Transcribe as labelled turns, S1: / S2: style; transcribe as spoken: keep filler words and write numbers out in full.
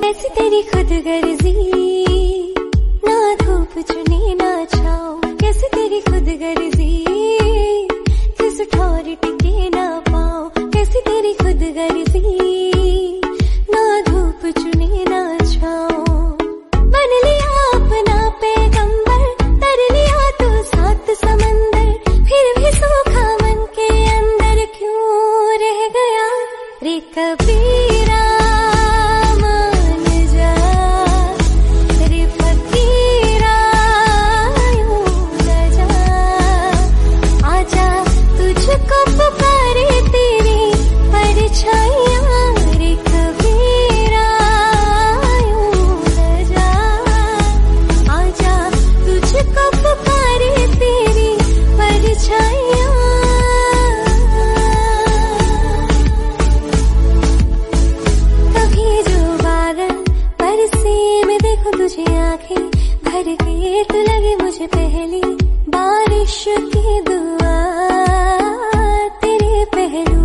S1: कैसी तेरी खुद गर्जी, ना धूप चुनी ना छाओ। कैसी तेरी खुद गर्जी, किस ठौर टिके ना पाओ। कैसी तेरी खुद गर्जी, ना धूप चुनी ना छाओ। बन लिया अपना पैगंबर, तर लिया तू सात समंदर। फिर भी सूखा मन के अंदर क्यों रह गया रे कबीरा। तुझे आंखें भर के तू लगी मुझे पहली बारिश की दुआ। तेरे पहलू